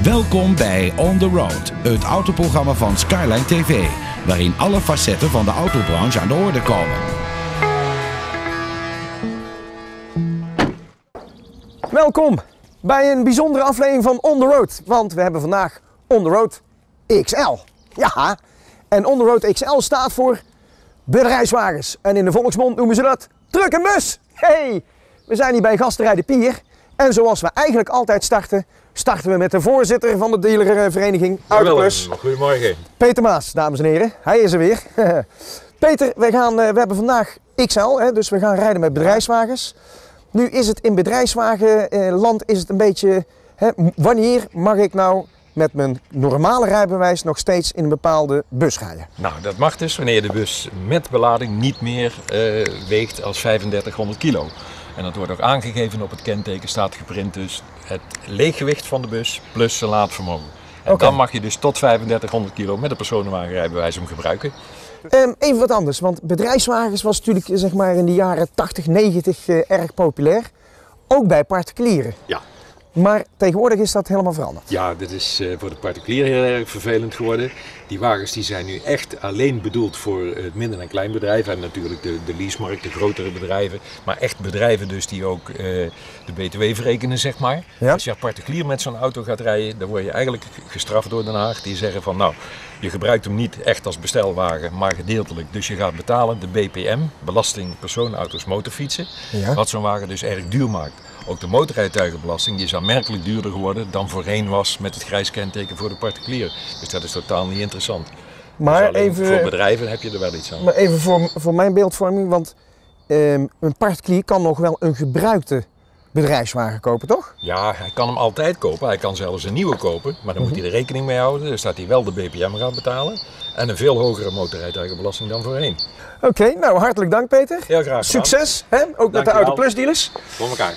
Welkom bij On The Road, het autoprogramma van Skyline TV, waarin alle facetten van de autobranche aan de orde komen. Welkom bij een bijzondere aflevering van On The Road, want we hebben vandaag On The Road XL. Ja, en On The Road XL staat voor bedrijfswagens en in de volksmond noemen ze dat truck en bus. Hey, we zijn hier bij Gastenrij de Pier en zoals we eigenlijk altijd starten we met de voorzitter van de dealervereniging Autoplus. Goedemorgen. Peter Maas, dames en heren. Hij is er weer. Peter, we hebben vandaag XL, dus we gaan rijden met bedrijfswagens. Nu is het in bedrijfswagenland is het een beetje, wanneer mag ik nou met mijn normale rijbewijs nog steeds in een bepaalde bus rijden? Nou, dat mag dus wanneer de bus met belading niet meer weegt als 3500 kilo. En dat wordt ook aangegeven op het kenteken, staat geprint dus het leeggewicht van de bus plus zijn laadvermogen. En dan mag je dus tot 3500 kilo met een personenwagenrijbewijs hem gebruiken. Even wat anders, want bedrijfswagens was natuurlijk zeg maar in de jaren 80, 90 erg populair. Ook bij particulieren. Ja. Maar tegenwoordig is dat helemaal veranderd. Ja, dit is voor de particulier heel erg vervelend geworden. Die wagens die zijn nu echt alleen bedoeld voor het midden- en kleinbedrijf. En natuurlijk de leasemarkt, de grotere bedrijven. Maar echt bedrijven dus die ook de BTW verrekenen, zeg maar. Ja. Als je particulier met zo'n auto gaat rijden, dan word je eigenlijk gestraft door Den Haag. Die zeggen van nou, je gebruikt hem niet echt als bestelwagen, maar gedeeltelijk. Dus je gaat betalen de BPM, belasting personenauto's motorfietsen. Ja. Wat zo'n wagen dus erg duur maakt. Ook de motorrijtuigenbelasting die is aanmerkelijk duurder geworden dan voorheen was met het grijs kenteken voor de particulier. Dus dat is totaal niet interessant. Maar dus even, voor bedrijven heb je er wel iets aan. Maar even voor mijn beeldvorming, want een particulier kan nog wel een gebruikte bedrijfswagen kopen, toch? Ja, hij kan hem altijd kopen. Hij kan zelfs een nieuwe kopen. Maar dan moet hij er rekening mee houden. Dus dat hij wel de BPM gaat betalen. En een veel hogere motorrijtuigenbelasting dan voorheen. Oké, nou hartelijk dank Peter. Heel graag gedaan. Succes, hè? Ook met de Dankjewel. Autoplus dealers. Voor elkaar.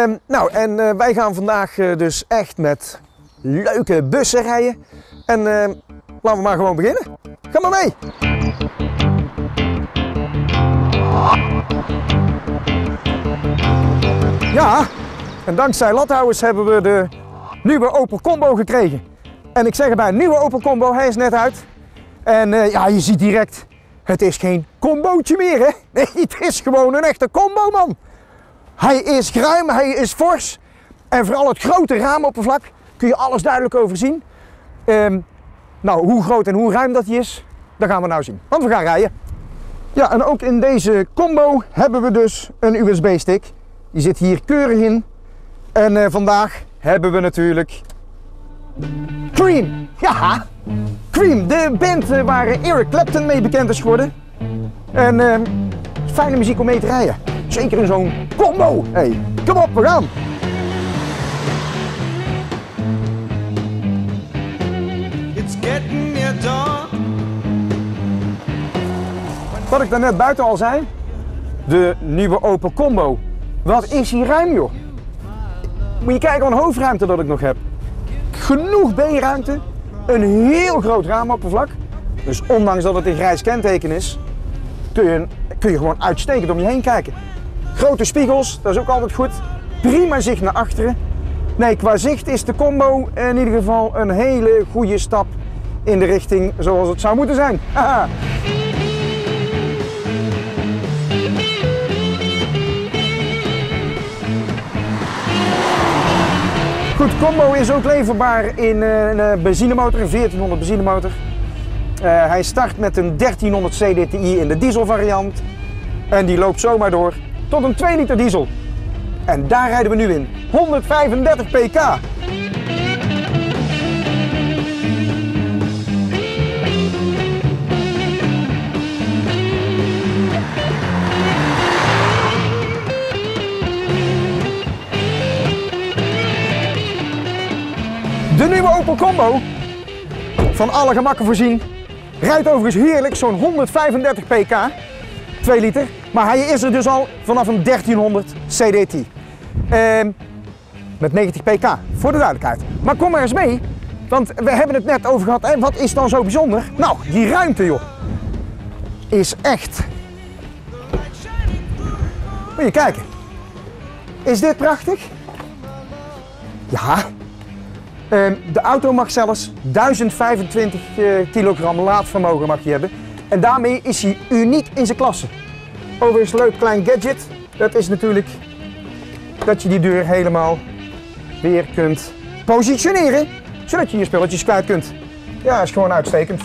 Wij gaan vandaag dus echt met leuke bussen rijden. En laten we maar gewoon beginnen. Ga maar mee! Ja, en dankzij Lathouwers hebben we de nieuwe Opel Combo gekregen. En ik zeg erbij, nieuwe Opel Combo, hij is net uit. En je ziet direct, het is geen combootje meer, hè? Nee, het is gewoon een echte combo, man. Hij is ruim, hij is fors. En vooral het grote raamoppervlak kun je alles duidelijk overzien. Hoe groot en hoe ruim dat hij is, dat gaan we nou zien. Want we gaan rijden. Ja, en ook in deze combo hebben we dus een USB-stick. Die zit hier keurig in. En vandaag hebben we natuurlijk Cream. Ja, Cream, de band waar Eric Clapton mee bekend is geworden. En fijne muziek om mee te rijden. Zeker in zo'n combo. Hey, kom op, we gaan. It's getting near dawn. Wat ik daarnet buiten al zei, de nieuwe Opel Combo. Wat is hier ruim, joh. Moet je kijken wat een hoofdruimte dat ik nog heb. Genoeg B-ruimte, een heel groot raamoppervlak. Dus ondanks dat het een grijs kenteken is, kun je gewoon uitstekend om je heen kijken. Grote spiegels, dat is ook altijd goed. Prima zicht naar achteren. Nee, qua zicht is de Combo in ieder geval een hele goede stap in de richting zoals het zou moeten zijn. Haha. Goed, Combo is ook leverbaar in een benzinemotor, een 1400 benzinemotor. Hij start met een 1300 CDTI in de diesel variant. En die loopt zomaar door tot een 2 liter diesel. En daar rijden we nu in. 135 pk. De nieuwe Opel Combo, van alle gemakken voorzien, rijdt overigens heerlijk, zo'n 135 pk, 2 liter. Maar hij is er dus al vanaf een 1300 CDT. Met 90 pk, voor de duidelijkheid. Maar kom maar eens mee, want we hebben het net over gehad. En wat is dan zo bijzonder? Nou, die ruimte, joh, is echt. Moet je kijken. Is dit prachtig? Ja. De auto mag zelfs 1025 kilogram laadvermogen mag je hebben. En daarmee is hij uniek in zijn klasse. Overigens een leuk klein gadget. Dat is natuurlijk dat je die deur helemaal weer kunt positioneren. Zodat je je spulletjes kwijt kunt. Ja, is gewoon uitstekend.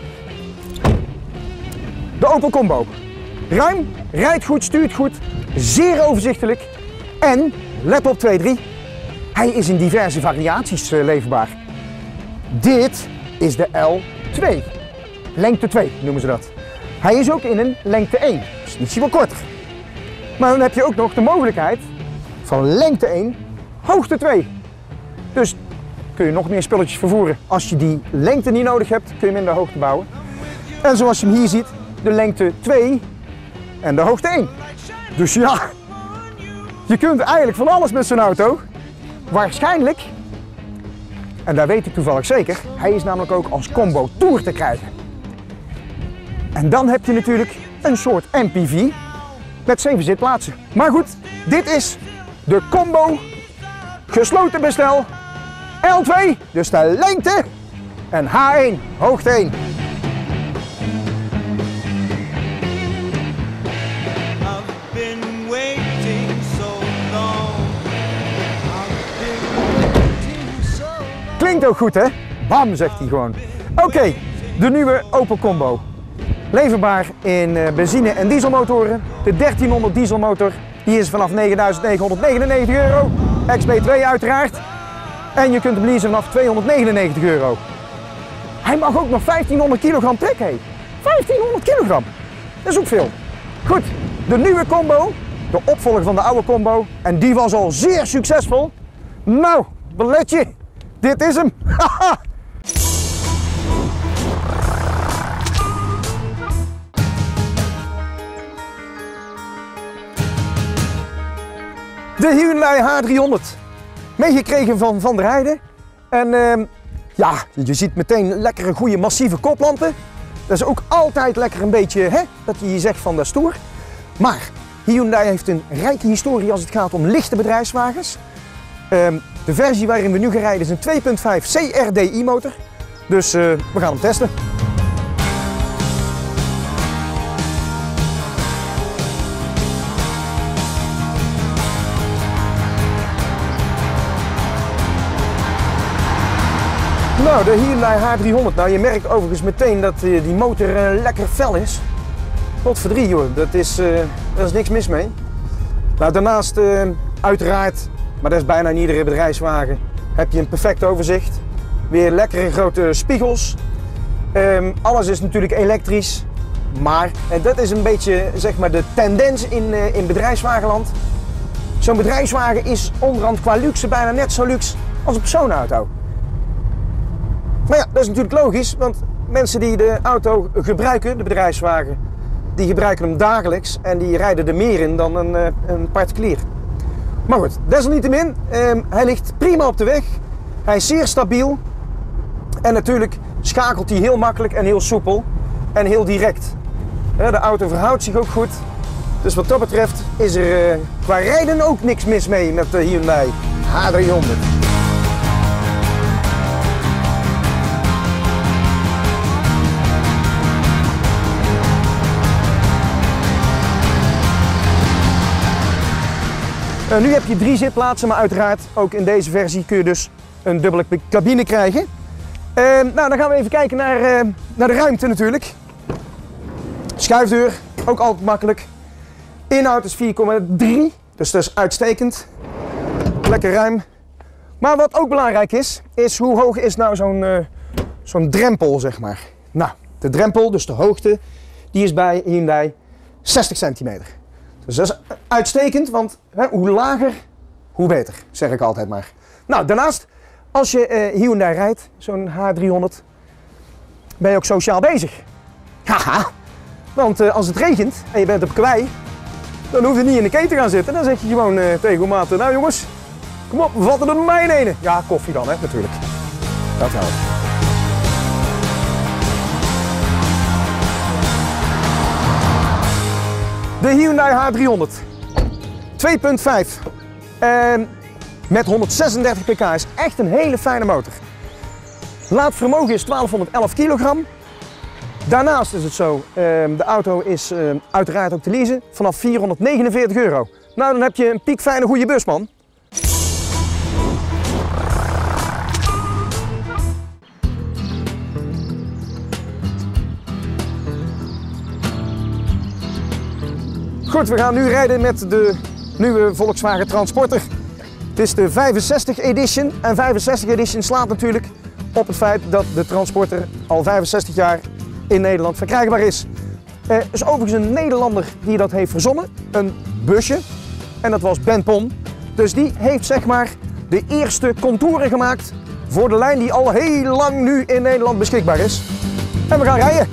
De Opel Combo. Ruim, rijdt goed, stuurt goed, zeer overzichtelijk. En, let op 2-3, hij is in diverse variaties leverbaar. Dit is de L2. Lengte 2 noemen ze dat. Hij is ook in een lengte 1, dus ietsje wat korter. Maar dan heb je ook nog de mogelijkheid van lengte 1, hoogte 2. Dus kun je nog meer spulletjes vervoeren. Als je die lengte niet nodig hebt, kun je minder hoogte bouwen. En zoals je hem hier ziet, de lengte 2 en de hoogte 1. Dus ja, je kunt eigenlijk van alles met zo'n auto. Waarschijnlijk, en daar weet ik toevallig zeker, hij is namelijk ook als combo tour te krijgen. En dan heb je natuurlijk een soort MPV met 7 zitplaatsen. Maar goed, dit is de combo gesloten bestel L2, dus de lengte en H1, hoogte 1. Klinkt ook goed, hè? Bam, zegt hij gewoon. Oké, de nieuwe Opel Combo. Leverbaar in benzine- en dieselmotoren. De 1300 dieselmotor die is vanaf €9.999. XB2 uiteraard. En je kunt hem leasen vanaf €299. Hij mag ook nog 1500 kilogram trekken. Hé. 1500 kilogram. Dat is ook veel. Goed, de nieuwe Combo. De opvolger van de oude Combo. En die was al zeer succesvol. Nou, belet je. Dit is hem! De Hyundai H300. Meegekregen van Van der Heijden. En ja, je ziet meteen lekkere, goede, massieve koplampen. Dat is ook altijd lekker een beetje, hè, dat je zegt van dat is stoer. Maar Hyundai heeft een rijke historie als het gaat om lichte bedrijfswagens. De versie waarin we nu gaan rijden is een 2.5 CRDI motor. Dus we gaan hem testen. Nou, de Hyundai H300. Nou, je merkt overigens meteen dat die motor lekker fel is. Potverdrie joh, daar is niks mis mee. Nou, daarnaast uiteraard, maar dat is bijna in iedere bedrijfswagen, heb je een perfect overzicht. Weer lekkere grote spiegels. Alles is natuurlijk elektrisch. Maar dat is een beetje zeg maar, de tendens in bedrijfswagenland. Zo'n bedrijfswagen is onderhand qua luxe bijna net zo luxe als een personenauto. Maar ja, dat is natuurlijk logisch, want mensen die de auto gebruiken, de bedrijfswagen, die gebruiken hem dagelijks en die rijden er meer in dan een particulier. Maar goed, desalniettemin, hij ligt prima op de weg. Hij is zeer stabiel. En natuurlijk schakelt hij heel makkelijk en heel soepel en heel direct. De auto verhoudt zich ook goed. Dus wat dat betreft is er qua rijden ook niks mis mee met de Hyundai H300. Nu heb je 3 zitplaatsen, maar uiteraard ook in deze versie kun je dus een dubbele cabine krijgen. Nou, dan gaan we even kijken naar de ruimte natuurlijk. Schuifdeur, ook altijd makkelijk. Inhoud is 4,3, dus dat is uitstekend. Lekker ruim. Maar wat ook belangrijk is hoe hoog is nou zo'n drempel, zeg maar. Nou, de drempel, dus de hoogte, die is bij Hyundai 60 centimeter. Dus dat is uitstekend, want hoe lager, hoe beter, zeg ik altijd maar. Nou, daarnaast, als je Hyundai rijdt, zo'n H300, ben je ook sociaal bezig. Haha, want als het regent en je bent op kwei, dan hoef je niet in de keten te gaan zitten. Dan zeg je gewoon tegen je maat, nou jongens, kom op, we vatten er bij mij in ene. Ja, koffie dan, hè, natuurlijk. Dat helpt. De Hyundai H300 2.5. met 136 pk. Is echt een hele fijne motor. Laadvermogen is 1211 kilogram. Daarnaast is het zo, de auto is uiteraard ook te leasen vanaf €449. Nou, dan heb je een piekfijne goede bus, man. Goed, we gaan nu rijden met de nieuwe Volkswagen Transporter. Het is de 65 Edition en 65 Edition slaat natuurlijk op het feit dat de Transporter al 65 jaar in Nederland verkrijgbaar is. Er is overigens een Nederlander die dat heeft verzonnen, een busje, en dat was Ben Pon. Dus die heeft zeg maar de eerste contouren gemaakt voor de lijn die al heel lang nu in Nederland beschikbaar is. En we gaan rijden.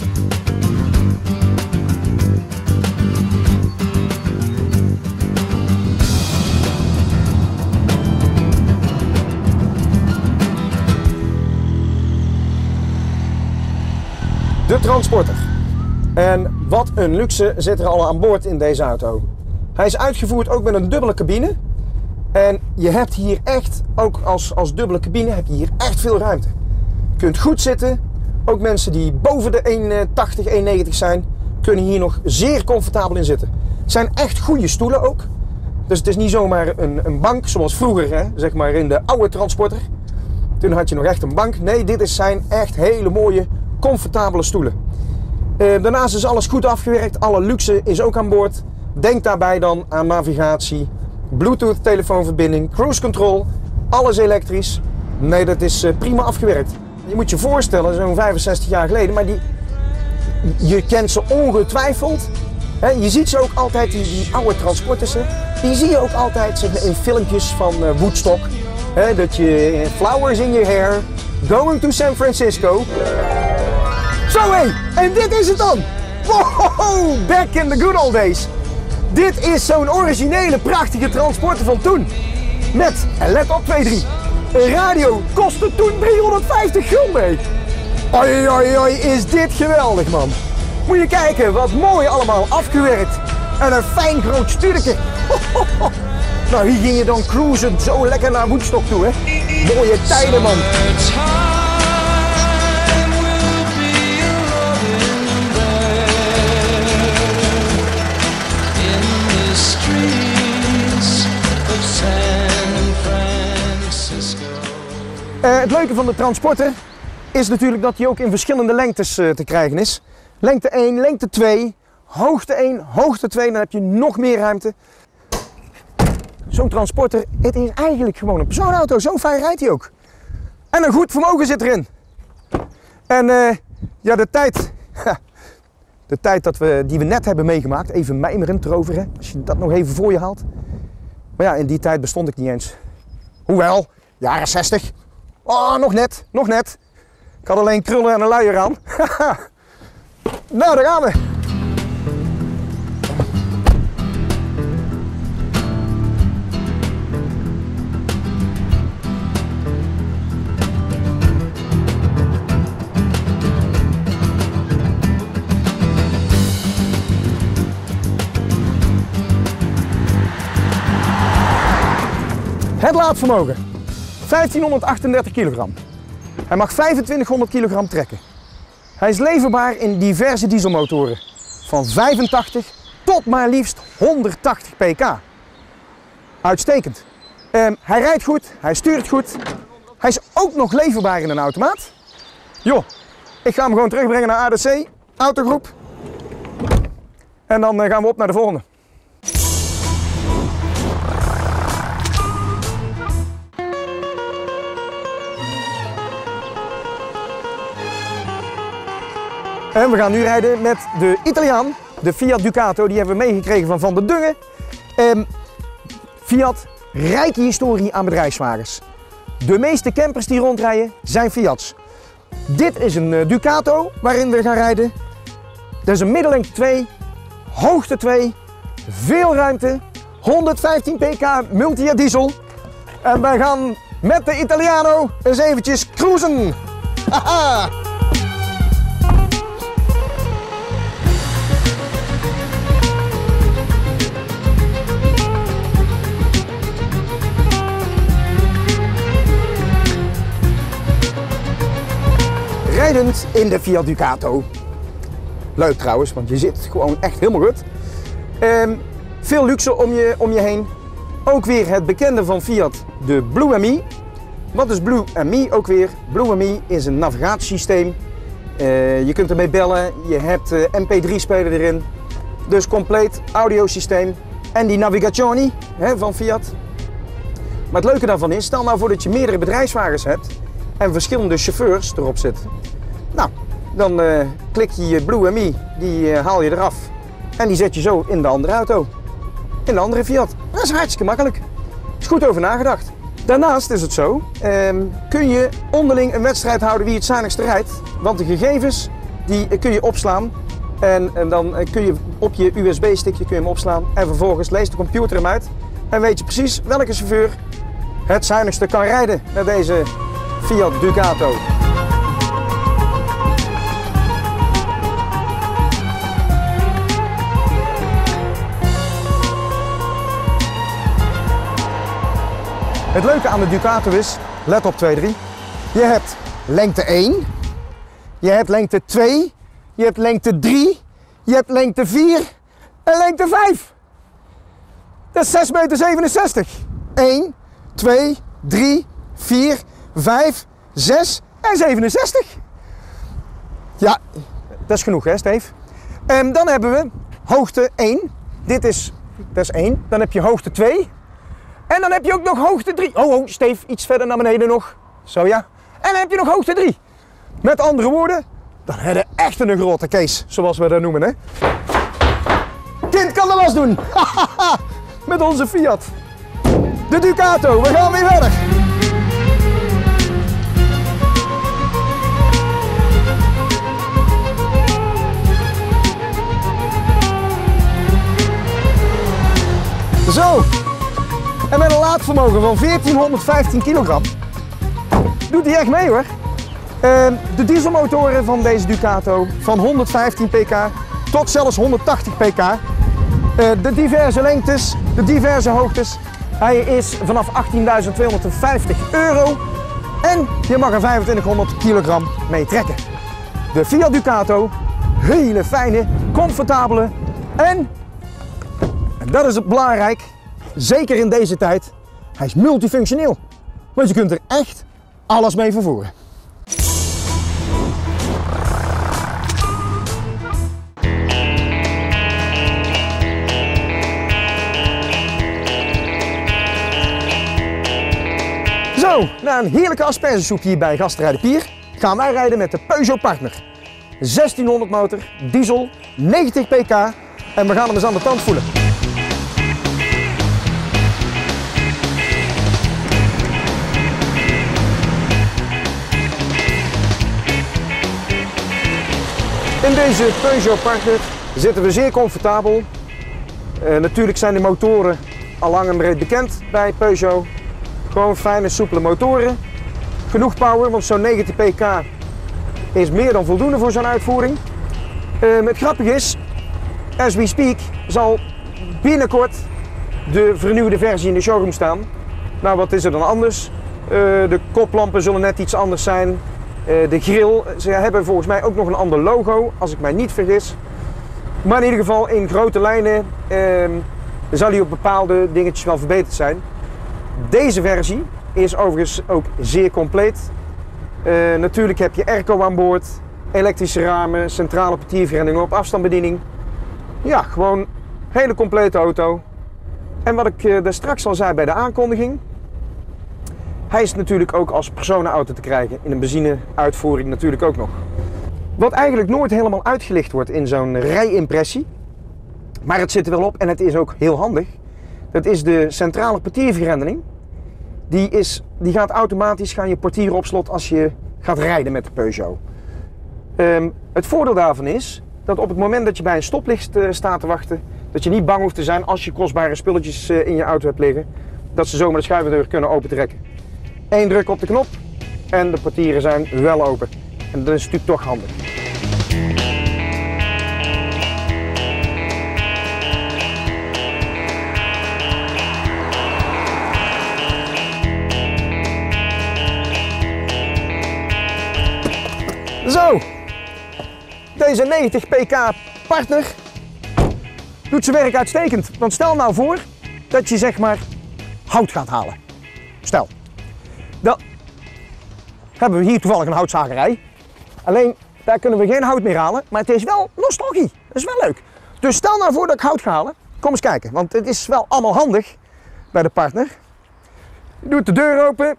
De Transporter. En wat een luxe zit er al aan boord in deze auto. Hij is uitgevoerd ook met een dubbele cabine. En je hebt hier echt, ook als dubbele cabine, heb je hier echt veel ruimte. Je kunt goed zitten. Ook mensen die boven de 1,80, 1,90 zijn, kunnen hier nog zeer comfortabel in zitten. Het zijn echt goede stoelen ook. Dus het is niet zomaar een bank zoals vroeger, hè, zeg maar in de oude Transporter. Toen had je nog echt een bank. Nee, dit zijn echt hele mooie, comfortabele stoelen. Daarnaast is alles goed afgewerkt, alle luxe is ook aan boord. Denk daarbij dan aan navigatie, Bluetooth telefoonverbinding, cruise control, alles elektrisch. Nee, dat is prima afgewerkt. Je moet je voorstellen, zo'n 65 jaar geleden, maar je kent ze ongetwijfeld. Je ziet ze ook altijd, die oude Transporters, die zie je ook altijd zeg maar, in filmpjes van Woodstock. Dat je flowers in your hair, going to San Francisco. Zo hé, en dit is het dan. Wow, back in the good old days. Dit is zo'n originele, prachtige Transporter van toen. Met, en let op 2-3, een radio kostte toen 350 gulden. Oi, oi, oi, is dit geweldig, man. Moet je kijken, wat mooi allemaal afgewerkt. En een fijn groot stuurtje. Nou, hier ging je dan cruisen, zo lekker naar Woodstock toe, hè. Mooie tijden, man. Het leuke van de Transporter is natuurlijk dat hij ook in verschillende lengtes te krijgen is. Lengte 1, lengte 2, hoogte 1, hoogte 2, dan heb je nog meer ruimte. Zo'n Transporter, het is eigenlijk gewoon een persoonauto, zo fijn rijdt hij ook. En een goed vermogen zit erin. En ja, de tijd die we net hebben meegemaakt, even mijmerend erover, hè, als je dat nog even voor je haalt. Maar ja, in die tijd bestond ik niet eens. Hoewel, jaren 60. Oh, nog net, nog net. Ik had alleen krullen en een luier aan. Nou, daar gaan we. Het laadvermogen, 1538 kilogram. Hij mag 2500 kilogram trekken. Hij is leverbaar in diverse dieselmotoren, van 85 tot maar liefst 180 pk. Uitstekend. Hij rijdt goed, hij stuurt goed. Hij is ook nog leverbaar in een automaat. Joh, ik ga hem gewoon terugbrengen naar ADC, Autogroep. En dan gaan we op naar de volgende. En we gaan nu rijden met de Italiaan, de Fiat Ducato. Die hebben we meegekregen van der Dungen. Fiat, rijke historie aan bedrijfswagens. De meeste campers die rondrijden zijn Fiats. Dit is een Ducato waarin we gaan rijden. Dat is een middellengte 2, hoogte 2, veel ruimte, 115 pk multi-jet diesel. En wij gaan met de Italiano eens eventjes cruisen. Haha! Rijdend in de Fiat Ducato. Leuk trouwens, want je zit gewoon echt helemaal goed. Veel luxe om je heen. Ook weer het bekende van Fiat, de Blue Me. Wat is Blue Me ook weer? Blue Me is een navigatiesysteem. Je kunt ermee bellen, je hebt MP3-speler erin. Dus compleet audiosysteem. En die Navigazioni van Fiat. Maar het leuke daarvan is, stel nou voor dat je meerdere bedrijfswagens hebt en verschillende chauffeurs erop zitten. Nou, dan klik je je Blue Me, die haal je eraf en die zet je zo in de andere auto. In de andere Fiat. Dat is hartstikke makkelijk. Er is goed over nagedacht. Daarnaast is het zo, kun je onderling een wedstrijd houden wie het zuinigste rijdt. Want de gegevens die kun je opslaan en dan kun je op je USB-stickje hem opslaan en vervolgens leest de computer hem uit. En weet je precies welke chauffeur het zuinigste kan rijden met deze Fiat Ducato. Het leuke aan de Ducato is, let op 2, 3. Je hebt lengte 1, je hebt lengte 2, je hebt lengte 3, je hebt lengte 4 en lengte 5. Dat is 6,67 meter. 1, 2, 3, 4, 5, 6 en 67. Ja, dat is genoeg hè, Steve? En dan hebben we hoogte 1. Dat is 1. Dan heb je hoogte 2. En dan heb je ook nog hoogte 3. Oh, Steve, iets verder naar beneden nog. Zo ja. En dan heb je nog hoogte 3. Met andere woorden, dan heb je echt een grote case, zoals we dat noemen hè. Kind kan de was doen. Met onze Fiat. De Ducato, we gaan weer verder. Zo. En met een laadvermogen van 1415 kilogram doet hij echt mee hoor. De dieselmotoren van deze Ducato van 115 pk tot zelfs 180 pk. De diverse lengtes, de diverse hoogtes. Hij is vanaf €18.250 en je mag er 2500 kilogram mee trekken. De Fiat Ducato, hele fijne, comfortabele en dat is het belangrijk, zeker in deze tijd, hij is multifunctioneel. Want je kunt er echt alles mee vervoeren. Zo, na een heerlijke aspergesoep hier bij Gasterij de Pier gaan wij rijden met de Peugeot Partner. 1600 motor, diesel, 90 pk en we gaan hem eens aan de tand voelen. In deze Peugeot Partner zitten we zeer comfortabel. Natuurlijk zijn de motoren al lang en breed bekend bij Peugeot. Gewoon fijne, soepele motoren. Genoeg power, want zo'n 90 pk is meer dan voldoende voor zo'n uitvoering. Het grappige is, as we speak, zal binnenkort de vernieuwde versie in de showroom staan. Nou, wat is er dan anders? De koplampen zullen net iets anders zijn. De grill, ze hebben volgens mij ook nog een ander logo, als ik mij niet vergis. Maar in ieder geval, in grote lijnen zal die op bepaalde dingetjes wel verbeterd zijn. Deze versie is overigens ook zeer compleet. Natuurlijk heb je airco aan boord, elektrische ramen, centrale portiervergrendingen op afstandsbediening. Ja, gewoon een hele complete auto. En wat ik daar straks al zei bij de aankondiging, hij is natuurlijk ook als personenauto te krijgen, in een benzine-uitvoering natuurlijk ook nog. Wat eigenlijk nooit helemaal uitgelicht wordt in zo'n rijimpressie, maar het zit er wel op en het is ook heel handig. Dat is de centrale portiervergrendeling. Die gaat automatisch, gaan je portieren op slot als je gaat rijden met de Peugeot. Het voordeel daarvan is dat op het moment dat je bij een stoplicht staat te wachten, dat je niet bang hoeft te zijn als je kostbare spulletjes in je auto hebt liggen, dat ze zomaar de schuifdeur kunnen opentrekken. Eén druk op de knop en de portieren zijn wel open. En dat is natuurlijk toch handig. Zo, deze 90 pk partner doet zijn werk uitstekend. Want stel nou voor dat je zeg maar hout gaat halen. Stel, dan hebben we hier toevallig een houtzagerij. Alleen daar kunnen we geen hout meer halen, maar het is wel nostalgie. Dat is wel leuk. Dus stel nou voor dat ik hout ga halen. Kom eens kijken, want het is wel allemaal handig bij de partner. Je doet de deur open.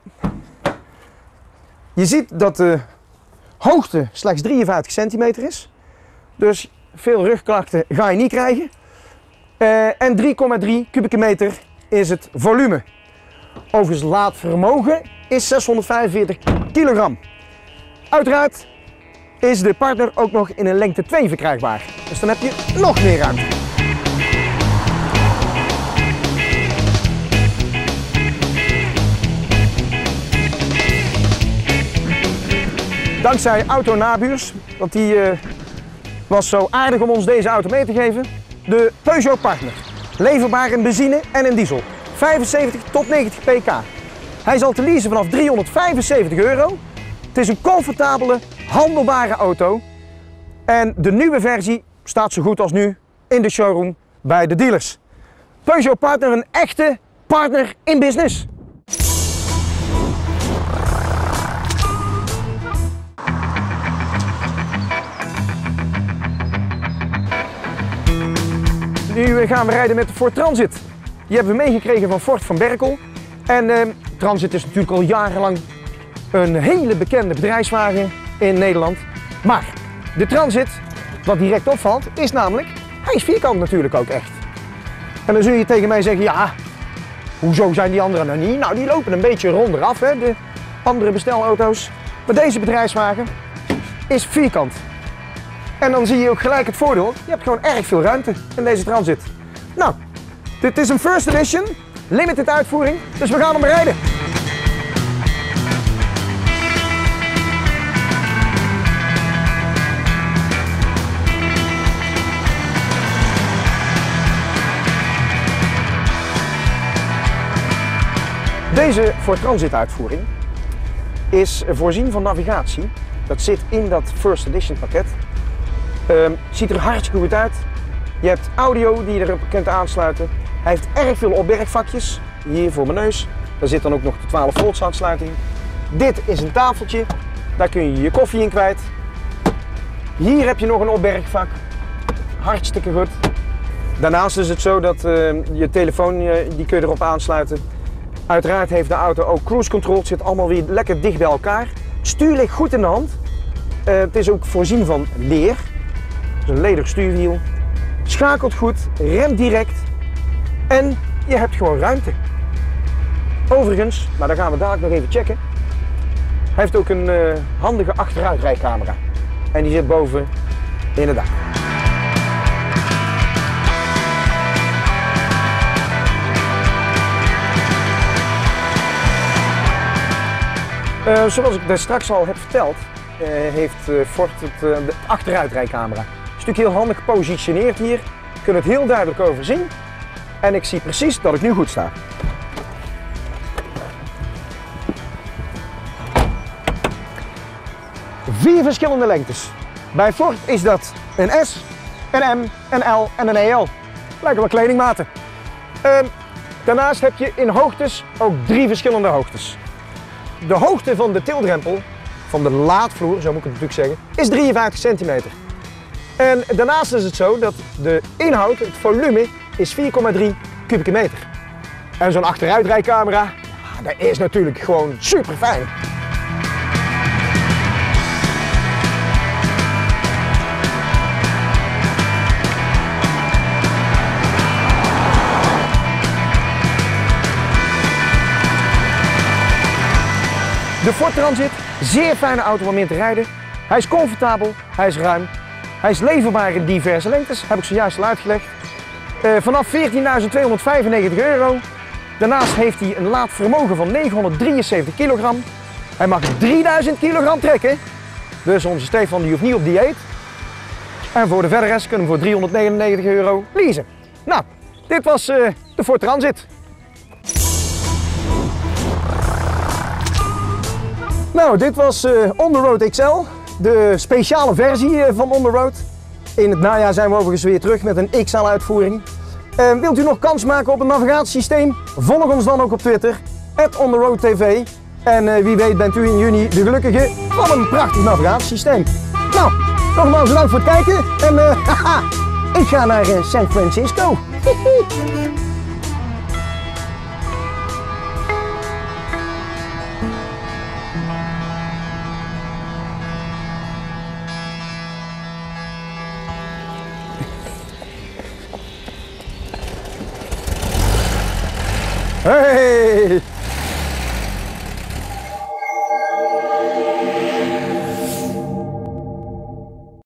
Je ziet dat de hoogte slechts 53 centimeter is. Dus veel rugklachten ga je niet krijgen. En 3,3 kubieke meter is het volume. Overigens laadvermogen is 645 kilogram. Uiteraard is de partner ook nog in een lengte 2 verkrijgbaar. Dus dan heb je nog meer ruimte. Dankzij Auto Nabuurs, want die was zo aardig om ons deze auto mee te geven. De Peugeot Partner. Leverbaar in benzine en in diesel. 75 tot 90 pk. Hij is al te leasen vanaf €375. Het is een comfortabele, handelbare auto. En de nieuwe versie staat zo goed als nu in de showroom bij de dealers. Peugeot Partner, een echte partner in business. Nu gaan we rijden met de Ford Transit. Die hebben we meegekregen van Ford van Berkel. En Transit is natuurlijk al jarenlang een hele bekende bedrijfswagen in Nederland. Maar de Transit, wat direct opvalt, is namelijk, hij is vierkant natuurlijk ook echt. En dan zul je tegen mij zeggen, ja, hoezo zijn die anderen nou niet? Nou, die lopen een beetje ronder af, hè, de andere bestelauto's. Maar deze bedrijfswagen is vierkant. En dan zie je ook gelijk het voordeel, je hebt gewoon erg veel ruimte in deze Transit. Nou, dit is een first edition, limited uitvoering, dus we gaan hem rijden. Deze Ford Transit uitvoering is voorzien van navigatie. Dat zit in dat first edition pakket. Ziet er hartstikke goed uit. Je hebt audio die je erop kunt aansluiten. Hij heeft erg veel opbergvakjes. Hier voor mijn neus. Daar zit dan ook nog de 12 volts aansluiting. Dit is een tafeltje. Daar kun je je koffie in kwijt. Hier heb je nog een opbergvak. Hartstikke goed. Daarnaast is het zo dat je telefoon, die kun je erop aansluiten. Uiteraard heeft de auto ook cruise control. Het zit allemaal weer lekker dicht bij elkaar. Stuur ligt goed in de hand. Het is ook voorzien van leer. Het is een leder stuurwiel. Schakelt goed, remt direct. En je hebt gewoon ruimte. Overigens, maar dat gaan we dadelijk nog even checken. Hij heeft ook een handige achteruitrijcamera. En die zit boven in het dak. Zoals ik daar straks al heb verteld, heeft Ford de achteruitrijcamera. Het is natuurlijk heel handig gepositioneerd hier. Je kunt het heel duidelijk overzien. En ik zie precies dat ik nu goed sta. Vier verschillende lengtes. Bij Ford is dat een S, een M, een L en een EL. Lijken wel kledingmaten. Daarnaast heb je in hoogtes ook 3 verschillende hoogtes. De hoogte van de tildrempel, van de laadvloer, zo moet ik het natuurlijk zeggen, is 53 centimeter. En daarnaast is het zo dat de inhoud, het volume, is 4,3 kubieke meter. En zo'n achteruitrijcamera, ja, dat is natuurlijk gewoon super fijn. De Ford Transit, zeer fijne auto om in te rijden. Hij is comfortabel, hij is ruim, hij is leverbaar in diverse lengtes, heb ik zojuist al uitgelegd. Vanaf €14.295. Daarnaast heeft hij een laadvermogen van 973 kilogram. Hij mag 3000 kilogram trekken, dus onze Stefan die hoeft niet op dieet. En voor de verdere rest kunnen we voor €399 leasen. Nou, dit was de Ford Transit. Nou, dit was On The Road XL, de speciale versie van On The Road. In het najaar zijn we overigens weer terug met een XL uitvoering. Wilt u nog kans maken op een navigatiesysteem? Volg ons dan ook op Twitter, @OnTheRoadTV. En wie weet bent u in juni de gelukkige van een prachtig navigatiesysteem. Nou, nogmaals bedankt voor het kijken en haha, ik ga naar San Francisco. Hey!